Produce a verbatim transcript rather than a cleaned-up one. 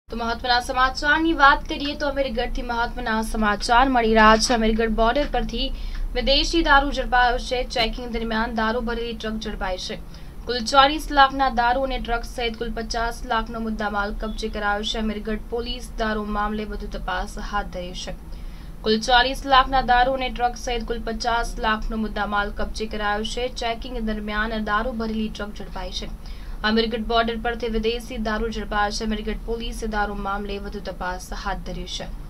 તો મહત્વના સમાચારની વાત કરીએ તો અમીરગઢથી મહત્વના સમાચાર મળી રહ્યા છે। અમીરગઢ બોર્ડર પરથી વિદેશી દારૂ ઝડપાયો છે। ચેકિંગ દરમિયાન દારૂ ભરેલી ટ્રક ઝડપાઈ છે। કુલ ચાલીસ લાખના દારૂ અને ટ્રક સહિત કુલ પચાસ લાખનો મુદ્દામાલ કબજે કરાયો છે। અમીરગઢ પોલીસ દારૂ મામલે વધુ તપાસ હાથ ધરી છે। કુલ ચાલીસ લાખના દારૂ અને ટ્રક સહિત કુલ પચાસ લાખનો મુદ્દામાલ કબજે કરાયો છે। ચેકિંગ દરમિયાન દારૂ ભરેલી ટ્રક ઝડપાઈ છે। અમીરગઢ બોર્ડર પરથી વિદેશી દારૂ ઝડપાયો છે। અમીરગઢ પોલીસે દારૂ મામલે વધુ તપાસ હાથ ધરી છે।